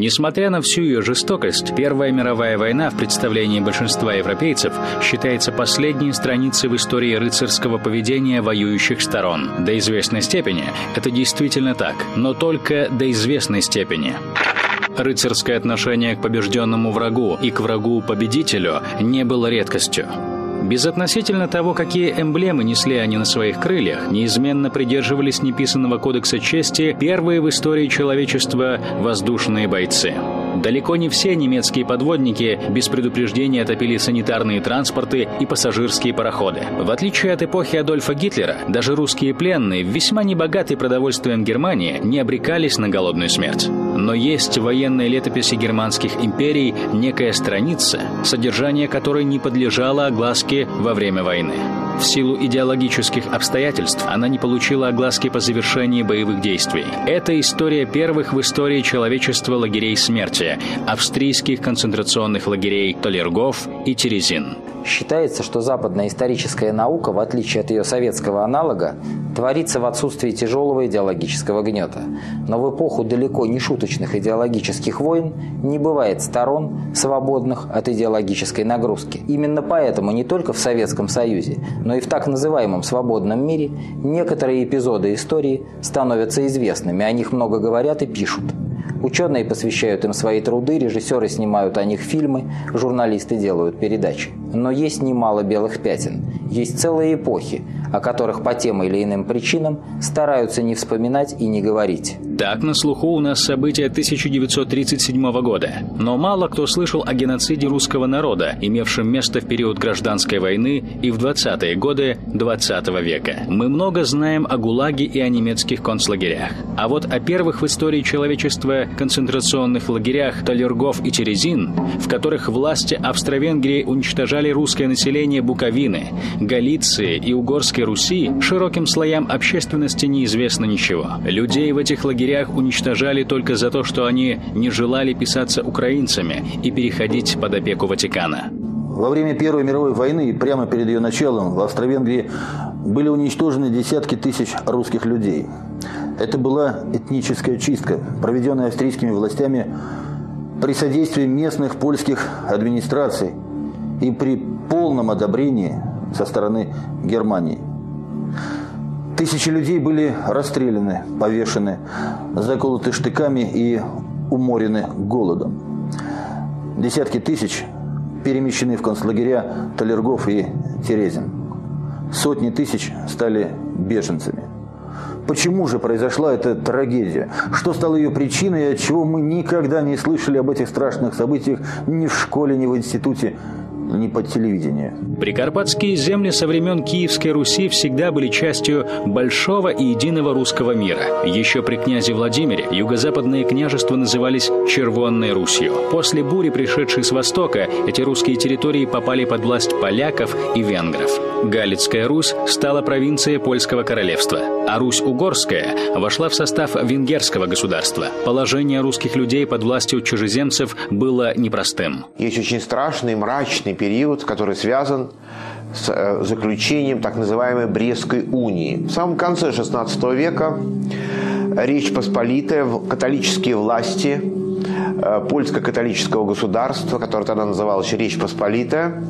Несмотря на всю ее жестокость, Первая мировая война в представлении большинства европейцев считается последней страницей в истории рыцарского поведения воюющих сторон. До известной степени это действительно так, но только до известной степени. Рыцарское отношение к побежденному врагу и к врагу-победителю не было редкостью. Безотносительно того, какие эмблемы несли они на своих крыльях, неизменно придерживались неписанного кодекса чести первые в истории человечества воздушные бойцы. Далеко не все немецкие подводники без предупреждения топили санитарные транспорты и пассажирские пароходы. В отличие от эпохи Адольфа Гитлера, даже русские пленные в весьма небогатой продовольствием Германии не обрекались на голодную смерть. Но есть в военной летописи германских империй некая страница, содержание которой не подлежало огласке во время войны. В силу идеологических обстоятельств она не получила огласки по завершении боевых действий. Это история первых в истории человечества лагерей смерти, австрийских концентрационных лагерей Толергов и Терезин. Считается, что западная историческая наука, в отличие от ее советского аналога, творится в отсутствии тяжелого идеологического гнета. Но в эпоху далеко не шуточных идеологических войн не бывает сторон, свободных от идеологической нагрузки. Именно поэтому не только в Советском Союзе, но и в так называемом свободном мире некоторые эпизоды истории становятся известными, о них много говорят и пишут. Ученые посвящают им свои труды, режиссеры снимают о них фильмы, журналисты делают передачи. Но есть немало белых пятен. Есть целые эпохи, о которых по тем или иным причинам стараются не вспоминать и не говорить. Так на слуху у нас события 1937 года. Но мало кто слышал о геноциде русского народа, имевшем место в период гражданской войны и в 20-е годы 20 века. Мы много знаем о ГУЛАГе и о немецких концлагерях. А вот о первых в истории человечества концентрационных лагерях Толергов и Терезин, в которых власти Австро-Венгрии уничтожали русское население Буковины, Галиции и Угорской Руси, широким слоям общественности неизвестно ничего. Людей в этих лагерях уничтожали только за то, что они не желали писаться украинцами и переходить под опеку Ватикана. Во время Первой мировой войны и прямо перед ее началом в Австро-Венгрии были уничтожены десятки тысяч русских людей. Это была этническая чистка, проведенная австрийскими властями при содействии местных польских администраций и при полном одобрении со стороны Германии. Тысячи людей были расстреляны, повешены, заколоты штыками и уморены голодом. Десятки тысяч перемещены в концлагеря Толергов и Терезин. Сотни тысяч стали беженцами. Почему же произошла эта трагедия? Что стало ее причиной и отчего мы никогда не слышали об этих страшных событиях ни в школе, ни в институте, ни по телевидению? Прикарпатские земли со времен Киевской Руси всегда были частью большого и единого русского мира. Еще при князе Владимире юго-западные княжества назывались Червонной Русью. После бури, пришедшей с востока, эти русские территории попали под власть поляков и венгров. Галицкая Русь стала провинцией Польского королевства, а Русь-Угорская вошла в состав венгерского государства. Положение русских людей под властью чужеземцев было непростым. Есть очень страшный, мрачный период, который связан с заключением так называемой Брестской унии. В самом конце XVI века Речь Посполитая, католические власти польско-католического государства, которое тогда называлось Речь Посполитая,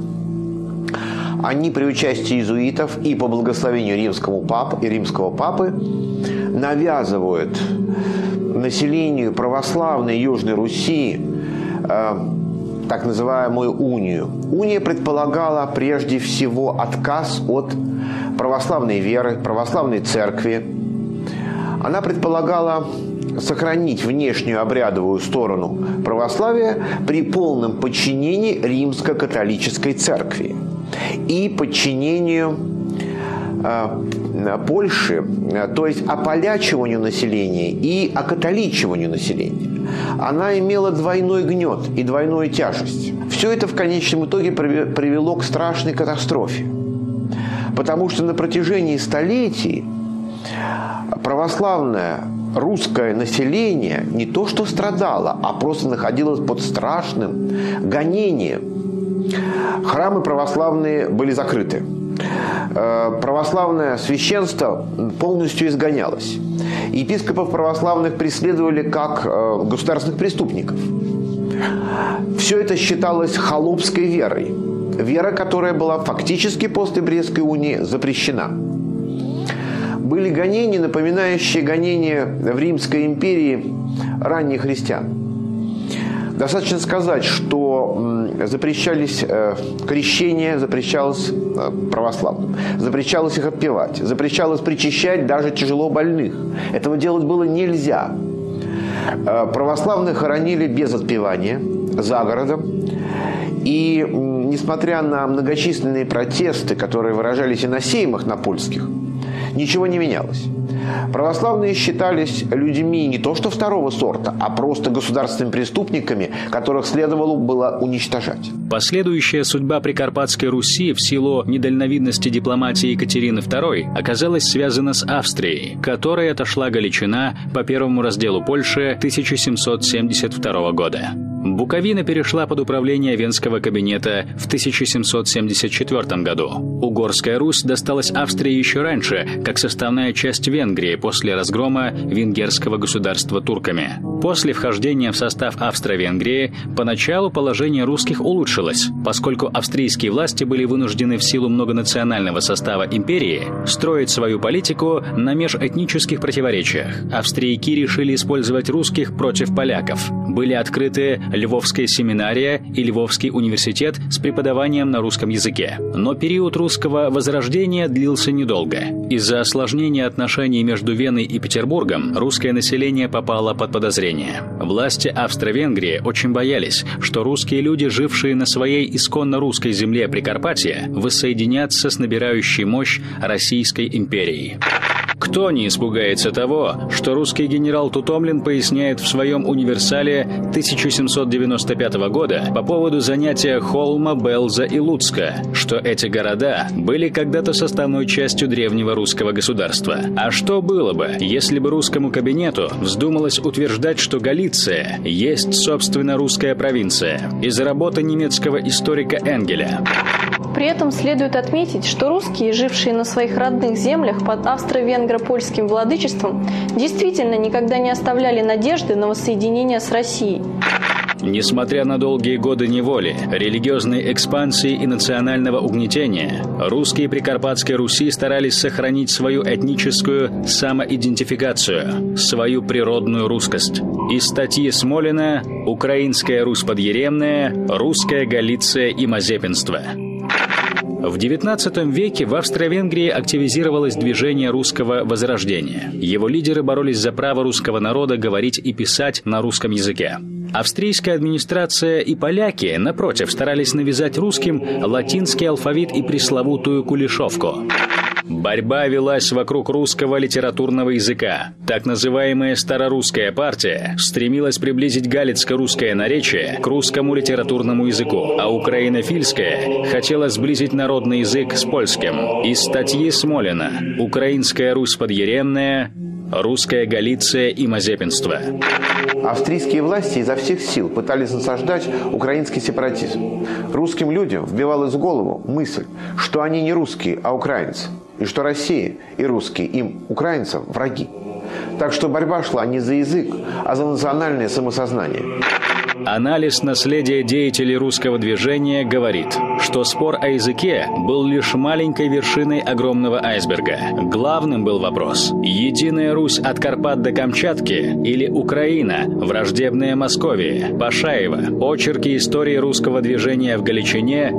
они при участии иезуитов и по благословению римского папы навязывают населению православной Южной Руси так называемую унию. Уния предполагала прежде всего отказ от православной веры, православной церкви. Она предполагала сохранить внешнюю обрядовую сторону православия при полном подчинении римско-католической церкви и подчинению Польши, то есть ополячиванию населения и окатоличиванию населения. Она имела двойной гнет и двойную тяжесть. Все это в конечном итоге привело к страшной катастрофе. Потому что на протяжении столетий православное русское население не то что страдало, а просто находилось под страшным гонением. Храмы православные были закрыты. православное священство полностью изгонялось. Епископов православных преследовали как государственных преступников. Все это считалось холопской верой. Вера, которая была фактически после Брестской унии запрещена. Были гонения, напоминающие гонения в Римской империи ранних христиан. Достаточно сказать, что запрещались крещения, запрещалось православным, запрещалось их отпевать, запрещалось причащать даже тяжело больных. Этого делать было нельзя. Православных хоронили без отпевания, за городом. И несмотря на многочисленные протесты, которые выражались и на сеймах на польских, ничего не менялось. Православные считались людьми не то что второго сорта, а просто государственными преступниками, которых следовало было уничтожать. Последующая судьба Прикарпатской Руси в силу недальновидности дипломатии Екатерины II оказалась связана с Австрией, которой отошла Галичина по первому разделу Польши 1772 года. Буковина перешла под управление Венского кабинета в 1774 году. Угорская Русь досталась Австрии еще раньше, как составная часть Венгрии после разгрома венгерского государства турками. После вхождения в состав Австро-Венгрии поначалу положение русских улучшилось, поскольку австрийские власти были вынуждены в силу многонационального состава империи строить свою политику на межэтнических противоречиях. Австрияки решили использовать русских против поляков. Были открыты Львовская семинария и Львовский университет с преподаванием на русском языке. Но период русского возрождения длился недолго. Из-за осложнения отношений между Веной и Петербургом русское население попало под подозрение. Власти Австро-Венгрии очень боялись, что русские люди, жившие на своей исконно русской земле Прикарпатья, воссоединятся с набирающей мощь Российской империей. Кто не испугается того, что русский генерал Тутомлин поясняет в своем универсале 1795 года по поводу занятия Холма, Белза и Луцка, что эти города были когда-то составной частью древнего русского государства. А что было бы, если бы русскому кабинету вздумалось утверждать, что Галиция есть, собственно, русская провинция, из работы немецкого историка Энгеля? При этом следует отметить, что русские, жившие на своих родных землях под австро-венгро-польским владычеством, действительно никогда не оставляли надежды на воссоединение с Россией. Несмотря на долгие годы неволи, религиозной экспансии и национального угнетения, русские Прикарпатской Руси старались сохранить свою этническую самоидентификацию, свою природную русскость. Из статьи Смолина «Украинская Русь подъеремная, русская Галиция и Мазепинство». В XIX веке в Австро-Венгрии активизировалось движение русского возрождения. Его лидеры боролись за право русского народа говорить и писать на русском языке. Австрийская администрация и поляки, напротив, старались навязать русским латинский алфавит и пресловутую кулешовку. Борьба велась вокруг русского литературного языка. Так называемая Старорусская партия стремилась приблизить галицко-русское наречие к русскому литературному языку, а украинофильская хотела сблизить народный язык с польским. Из статьи Смолина «Украинская Русь подъеремная, русская Галиция и Мазепинство». Австрийские власти изо всех сил пытались насаждать украинский сепаратизм. Русским людям вбивалась в голову мысль, что они не русские, а украинцы, и что Россия и русские им, украинцам, враги. Так что борьба шла не за язык, а за национальное самосознание. Анализ наследия деятелей русского движения говорит, что спор о языке был лишь маленькой вершиной огромного айсберга. Главным был вопрос: единая Русь от Карпат до Камчатки или Украина, враждебная Московии? Пашаева. Очерки истории русского движения в Галичине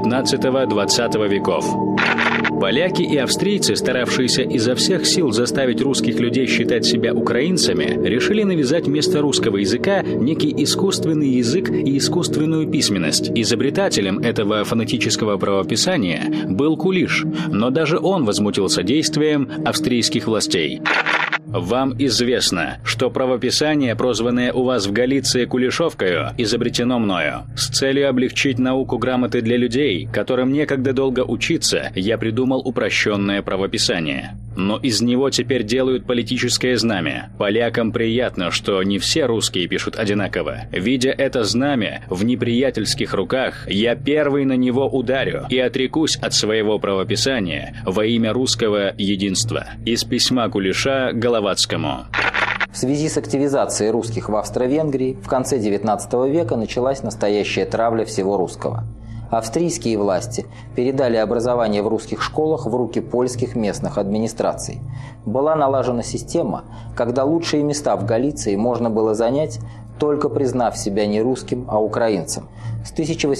XIX-XX веков. Поляки и австрийцы, старавшиеся изо всех сил заставить русских людей считать себя украинцами, решили навязать вместо русского языка некий искусственный язык и искусственную письменность. Изобретателем этого фонетического правописания был Кулиш, но даже он возмутился действием австрийских властей. Вам известно, что правописание, прозванное у вас в Галиции Кулешовкою, изобретено мною. С целью облегчить науку грамоты для людей, которым некогда долго учиться, я придумал упрощенное правописание. но из него теперь делают политическое знамя. Полякам приятно, что не все русские пишут одинаково. Видя это знамя в неприятельских руках, я первый на него ударю и отрекусь от своего правописания во имя русского единства. Из письма Кулеша Головацкому. В связи с активизацией русских в Австро-Венгрии в конце XIX века началась настоящая травля всего русского. Австрийские власти передали образование в русских школах в руки польских местных администраций. Была налажена система, когда лучшие места в Галиции можно было занять, только признав себя не русским, а украинцем. С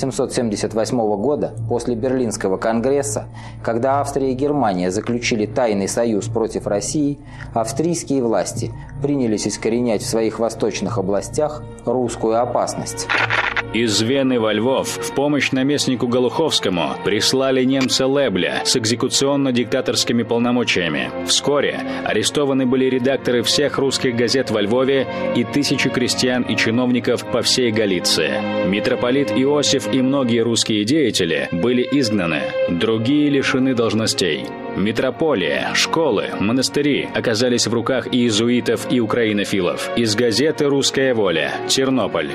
1878 года, после Берлинского конгресса, когда Австрия и Германия заключили тайный союз против России, австрийские власти принялись искоренять в своих восточных областях русскую опасность. Из Вены во Львов в помощь наместнику Голуховскому прислали немца Лебля с экзекуционно-диктаторскими полномочиями. Вскоре арестованы были редакторы всех русских газет во Львове и тысячи крестьян и чиновников по всей Галиции. Митрополит Иосиф и многие русские деятели были изгнаны, другие лишены должностей. Митрополия, школы, монастыри оказались в руках иезуитов и украинофилов. Из газеты «Русская воля», Тернополь,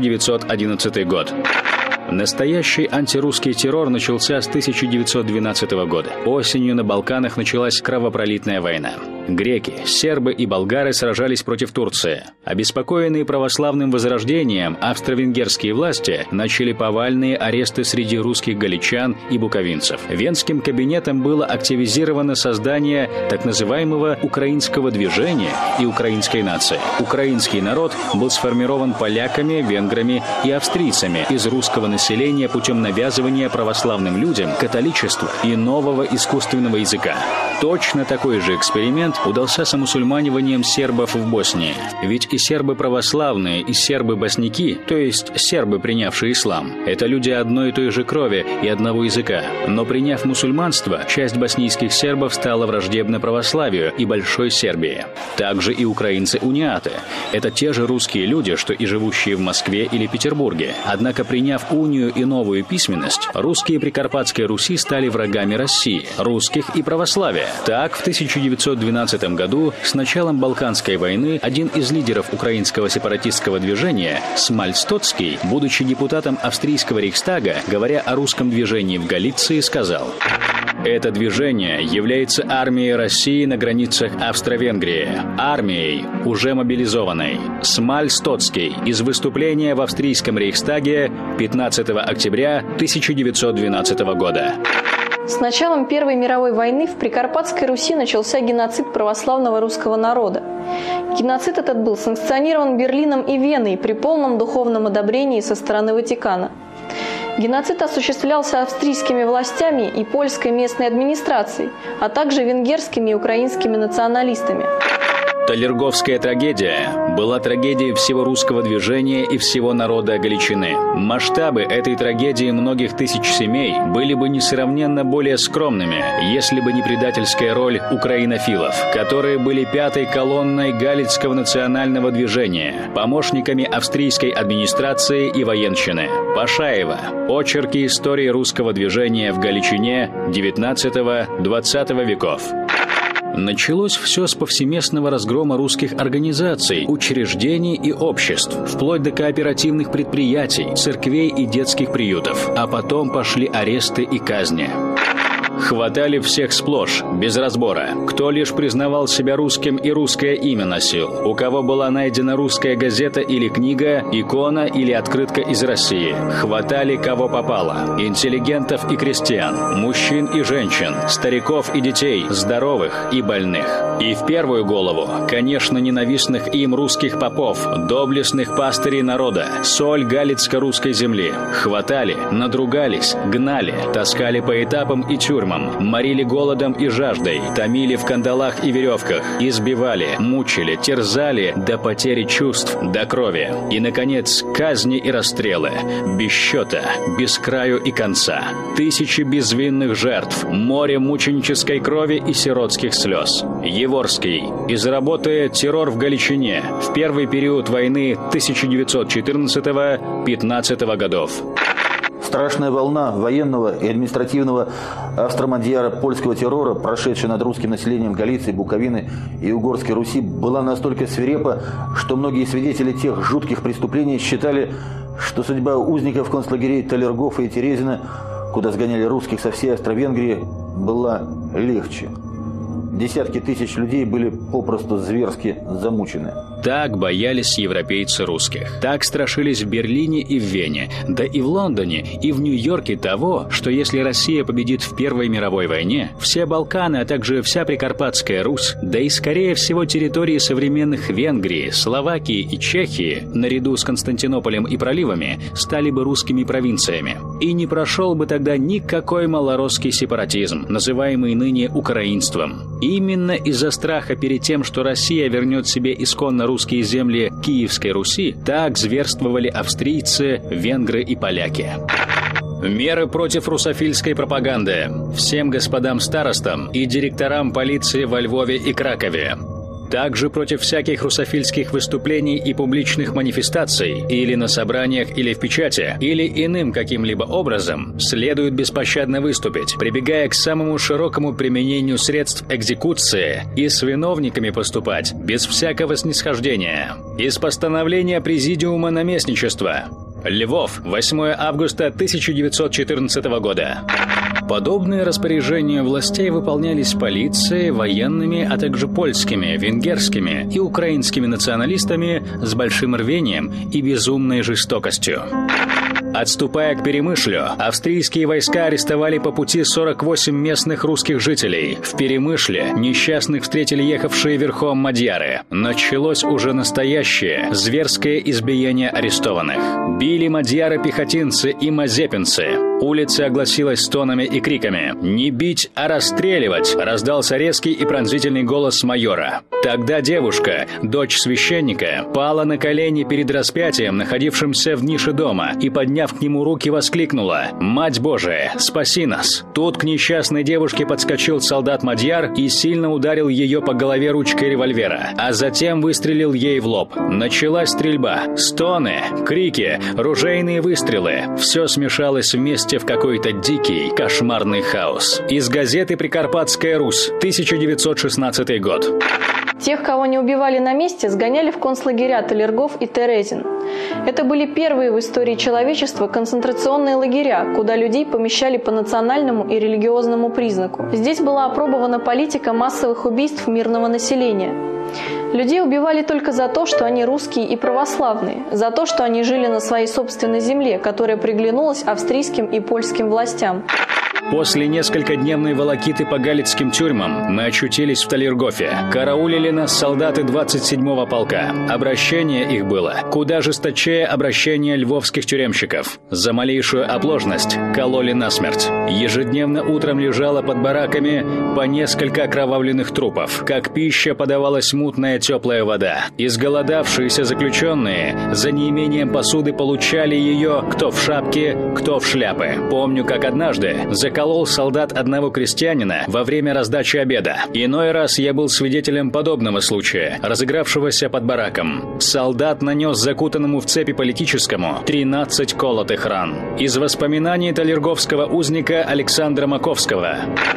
1911 год. Настоящий антирусский террор начался с 1912 года. Осенью на Балканах началась кровопролитная война. Греки, сербы и болгары сражались против Турции. Обеспокоенные православным возрождением, австро-венгерские власти начали повальные аресты среди русских галичан и буковинцев. Венским кабинетом было активизировано создание так называемого украинского движения и украинской нации. Украинский народ был сформирован поляками, венграми и австрийцами из русского населения путем навязывания православным людям католичества и нового искусственного языка. Точно такой же эксперимент удался с омусульманиванием сербов в Боснии. Ведь и сербы православные, и сербы-босняки, то есть сербы, принявшие ислам, это люди одной и той же крови и одного языка. Но приняв мусульманство, часть боснийских сербов стала враждебна православию и Большой Сербии. Также и украинцы-униаты. Это те же русские люди, что и живущие в Москве или Петербурге. Однако, приняв унию и новую письменность, русские Прикарпатской Руси стали врагами России, русских и православия. Так, в 1912 году с началом Балканской войны один из лидеров украинского сепаратистского движения, Смаль Стоцкий, будучи депутатом австрийского Рейхстага, говоря о русском движении в Галиции, сказал: «Это движение является армией России на границах Австро-Венгрии, армией, уже мобилизованной». Смаль Стоцкий из выступления в австрийском Рейхстаге 15 октября 1912 года. С началом Первой мировой войны в Прикарпатской Руси начался геноцид православного русского народа. Геноцид этот был санкционирован Берлином и Веной при полном духовном одобрении со стороны Ватикана. Геноцид осуществлялся австрийскими властями и польской местной администрацией, а также венгерскими и украинскими националистами. Талерговская трагедия была трагедией всего русского движения и всего народа Галичины. Масштабы этой трагедии многих тысяч семей были бы несравненно более скромными, если бы не предательская роль украинофилов, которые были пятой колонной Галицкого национального движения, помощниками австрийской администрации и военщины. Пашаева. Очерки истории русского движения в Галичине XIX-XX веков. Началось все с повсеместного разгрома русских организаций, учреждений и обществ, вплоть до кооперативных предприятий, церквей и детских приютов. А потом пошли аресты и казни. Хватали всех сплошь, без разбора. Кто лишь признавал себя русским и русское имя носил. У кого была найдена русская газета или книга, икона или открытка из России. Хватали кого попало. Интеллигентов и крестьян, мужчин и женщин, стариков и детей, здоровых и больных. И в первую голову, конечно, ненавистных им русских попов, доблестных пастырей народа, соль галицко-русской земли. Хватали, надругались, гнали, таскали по этапам и тюрьмам, морили голодом и жаждой, томили в кандалах и веревках, избивали, мучили, терзали до потери чувств, до крови. И, наконец, казни и расстрелы. Без счета, без краю и конца. Тысячи безвинных жертв, море мученической крови и сиротских слез. Еворский. Из работы «Террор в Галичине» в первый период войны 1914-15 годов. Страшная волна военного и административного австро-мадьяро-польского террора, прошедшая над русским населением Галиции, Буковины и Угорской Руси, была настолько свирепа, что многие свидетели тех жутких преступлений считали, что судьба узников концлагерей Талергофа и Терезина, куда сгоняли русских со всей Австро-Венгрии, была легче. Десятки тысяч людей были попросту зверски замучены. Так боялись европейцы русских. Так страшились в Берлине и в Вене, да и в Лондоне, и в Нью-Йорке того, что если Россия победит в Первой мировой войне, все Балканы, а также вся Прикарпатская Русь, да и, скорее всего, территории современных Венгрии, Словакии и Чехии, наряду с Константинополем и проливами, стали бы русскими провинциями. И не прошел бы тогда никакой малоросский сепаратизм, называемый ныне украинством. Именно из-за страха перед тем, что Россия вернет себе исконно русские земли Киевской Руси, так зверствовали австрийцы, венгры и поляки. Меры против русофильской пропаганды всем господам старостам и директорам полиции во Львове и Кракове. Также против всяких русофильских выступлений и публичных манифестаций или на собраниях, или в печати, или иным каким-либо образом следует беспощадно выступить, прибегая к самому широкому применению средств экзекуции и с виновниками поступать без всякого снисхождения. Из постановления Президиума наместничества. Львов, 8 августа 1914 года. Подобные распоряжения властей выполнялись полицией, военными, а также польскими, венгерскими и украинскими националистами с большим рвением и безумной жестокостью. Отступая к Перемышлю, австрийские войска арестовали по пути 48 местных русских жителей. В Перемышле несчастных встретили ехавшие верхом мадьяры. Началось уже настоящее зверское избиение арестованных. Били мадьяры-пехотинцы и мазепинцы. Улица огласилась стонами и криками. «Не бить, а расстреливать!» раздался резкий и пронзительный голос майора. Тогда девушка, дочь священника, пала на колени перед распятием, находившимся в нише дома, и, подняв к нему руки, воскликнула: «Мать Божия, спаси нас!» Тут к несчастной девушке подскочил солдат-мадьяр и сильно ударил ее по голове ручкой револьвера, а затем выстрелил ей в лоб. Началась стрельба. Стоны, крики, ружейные выстрелы. Все смешалось вместе в какой-то дикий, кошмарный хаос. Из газеты «Прикарпатская Русь», 1916 год. Тех, кого не убивали на месте, сгоняли в концлагеря Талергов и Терезин. Это были первые в истории человечества концентрационные лагеря, куда людей помещали по национальному и религиозному признаку. Здесь была опробована политика массовых убийств мирного населения. Людей убивали только за то, что они русские и православные, за то, что они жили на своей собственной земле, которая приглянулась австрийским и польским властям. После несколькодневной волокиты по галицким тюрьмам мы очутились в Талергофе. Караулили нас солдаты 27-го полка. Обращение их было куда жесточее обращения львовских тюремщиков. За малейшую оплошность кололи насмерть. Ежедневно утром лежало под бараками по несколько окровавленных трупов. Как пища подавалась мутная теплая вода. Изголодавшиеся заключенные за неимением посуды получали ее кто в шапке, кто в шляпы. Помню, как однажды заколол солдат одного крестьянина во время раздачи обеда. Иной раз я был свидетелем подобного случая, разыгравшегося под бараком. Солдат нанес закутанному в цепи политическому 13 колотых ран. Из воспоминаний талерговского узника Александра Маковского.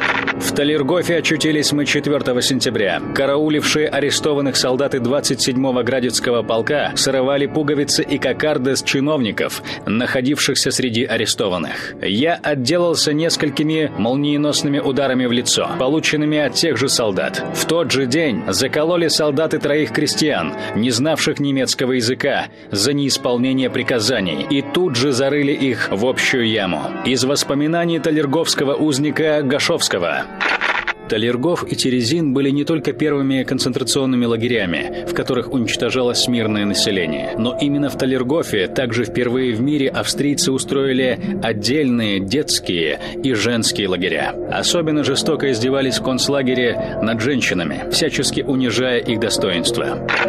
В Талергофе очутились мы 4 сентября. Караулившие арестованных солдаты 27-го Градецкого полка срывали пуговицы и кокарды с чиновников, находившихся среди арестованных. Я отделался несколькими молниеносными ударами в лицо, полученными от тех же солдат. В тот же день закололи солдаты 3 крестьян, не знавших немецкого языка, за неисполнение приказаний, и тут же зарыли их в общую яму. Из воспоминаний талерговского узника Гашовского. Талергов и Терезин были не только первыми концентрационными лагерями, в которых уничтожалось мирное население, но именно в Талергофе также впервые в мире австрийцы устроили отдельные детские и женские лагеря. Особенно жестоко издевались в концлагере над женщинами, всячески унижая их достоинство.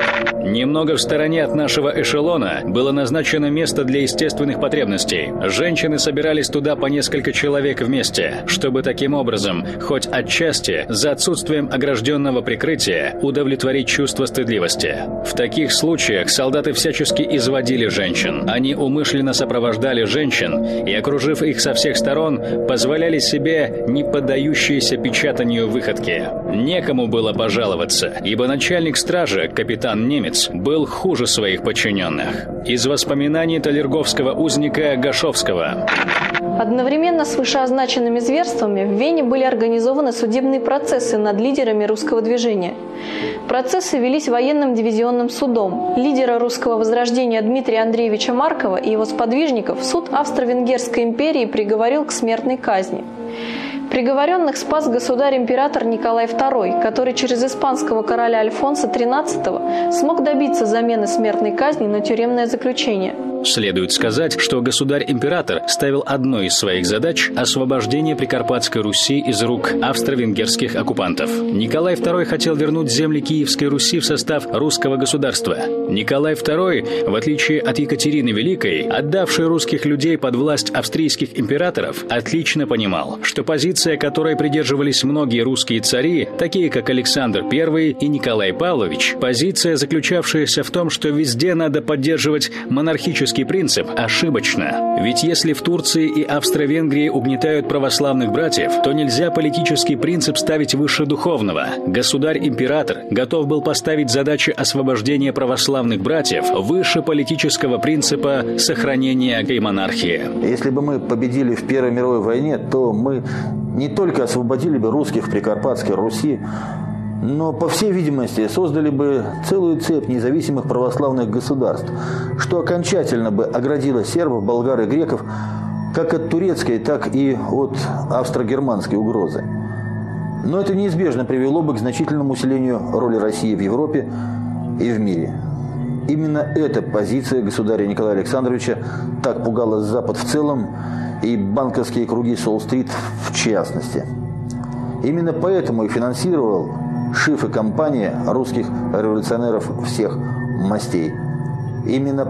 Немного в стороне от нашего эшелона было назначено место для естественных потребностей. Женщины собирались туда по несколько человек вместе, чтобы таким образом, хоть отчасти, за отсутствием огражденного прикрытия, удовлетворить чувство стыдливости. В таких случаях солдаты всячески изводили женщин. Они умышленно сопровождали женщин и, окружив их со всех сторон, позволяли себе не поддающиеся печатанию выходки. Некому было пожаловаться, ибо начальник стражи, капитан Немец, был хуже своих подчиненных. Из воспоминаний талерговского узника Гашовского. Одновременно с вышеозначенными зверствами в Вене были организованы судебные процессы над лидерами русского движения. Процессы велись военным дивизионным судом. Лидера русского возрождения Дмитрия Андреевича Маркова и его сподвижников суд Австро-Венгерской империи приговорил к смертной казни. Приговоренных спас государь-император Николай II, который через испанского короля Альфонса XIII смог добиться замены смертной казни на тюремное заключение. Следует сказать, что государь-император ставил одной из своих задач освобождение Прикарпатской Руси из рук австро-венгерских оккупантов. Николай II хотел вернуть земли Киевской Руси в состав русского государства. Николай II, в отличие от Екатерины Великой, отдавшей русских людей под власть австрийских императоров, отлично понимал, что позиция, которой придерживались многие русские цари, такие как Александр I и Николай Павлович, позиция, заключавшаяся в том, что везде надо поддерживать монархический принцип, ошибочно. Ведь если в Турции и Австро-Венгрии угнетают православных братьев, то нельзя политический принцип ставить выше духовного. Государь-император готов был поставить задачи освобождения православных братьев выше политического принципа сохранения монархии. Если бы мы победили в Первой мировой войне, то мы не только освободили бы русских в Прикарпатской Руси, но, по всей видимости, создали бы целую цепь независимых православных государств, что окончательно бы оградило сербов, болгар и греков как от турецкой, так и от австро-германской угрозы. Но это неизбежно привело бы к значительному усилению роли России в Европе и в мире. Именно эта позиция государя Николая Александровича так пугала Запад в целом и банковские круги Солл-стрит в частности. Именно поэтому и финансировал Шиф и компания русских революционеров всех мастей. Именно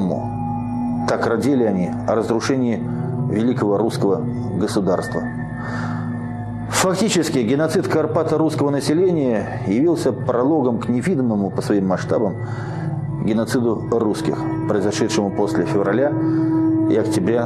поэтому так родили они о разрушении великого русского государства. Фактически геноцид карпато-русского населения явился прологом к невиданному по своим масштабам геноциду русских, произошедшему после февраля и октября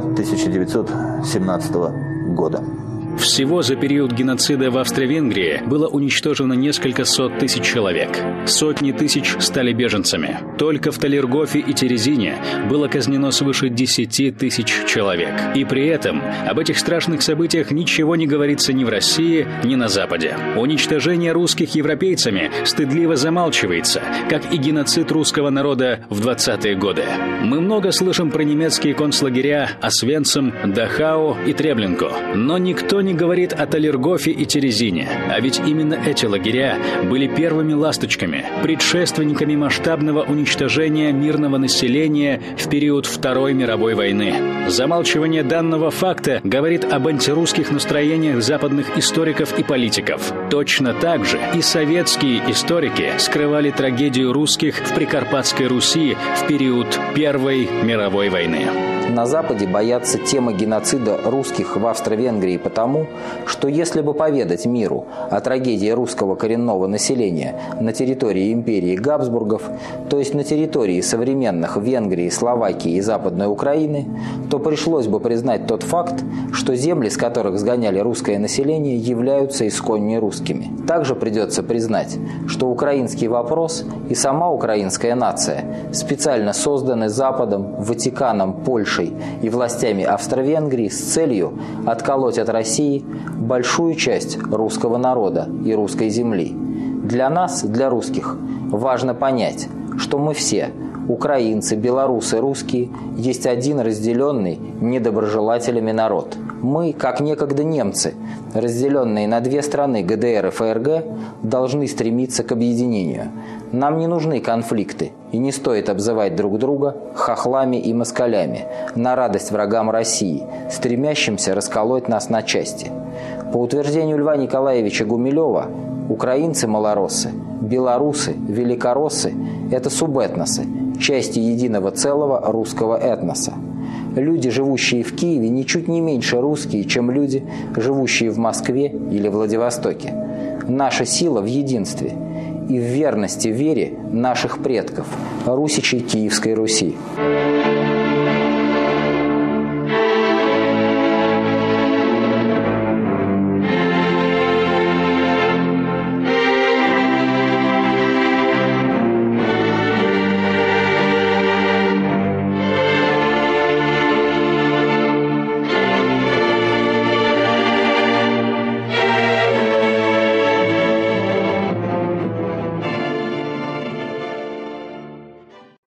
1917 года. Всего за период геноцида в Австро-Венгрии было уничтожено несколько сот тысяч человек. Сотни тысяч стали беженцами. Только в Талергофе и Терезине было казнено свыше 10 тысяч человек. И при этом об этих страшных событиях ничего не говорится ни в России, ни на Западе. Уничтожение русских европейцами стыдливо замалчивается, как и геноцид русского народа в 20-е годы. Мы много слышим про немецкие концлагеря Освенцим, Дахау и Треблинку, но никто не говорит о Талергофе и Терезине. А ведь именно эти лагеря были первыми ласточками, предшественниками масштабного уничтожения мирного населения в период Второй мировой войны. Замалчивание данного факта говорит об антирусских настроениях западных историков и политиков. Точно так же и советские историки скрывали трагедию русских в Прикарпатской Руси в период Первой мировой войны. На Западе боятся темы геноцида русских в Австро-Венгрии потому, что если бы поведать миру о трагедии русского коренного населения на территории империи Габсбургов, то есть на территории современных Венгрии, Словакии и Западной Украины, то пришлось бы признать тот факт, что земли, с которых сгоняли русское население, являются исконне русскими. Также придется признать, что украинский вопрос и сама украинская нация специально созданы Западом, Ватиканом, Польшей и властями Австро-Венгрии с целью отколоть от России большую часть русского народа и русской земли. Для нас, для русских, важно понять, что мы все, украинцы, белорусы, русские, есть один разделенный недоброжелателями народ. Мы, как некогда немцы, разделенные на две страны ГДР и ФРГ, должны стремиться к объединению. Нам не нужны конфликты, и не стоит обзывать друг друга хохлами и москалями на радость врагам России, стремящимся расколоть нас на части. По утверждению Льва Николаевича Гумилева, украинцы-малороссы белорусы, великороссы – это субэтносы, части единого целого русского этноса. Люди, живущие в Киеве, ничуть не меньше русские, чем люди, живущие в Москве или Владивостоке. Наша сила в единстве и в верности вере наших предков, русичей Киевской Руси.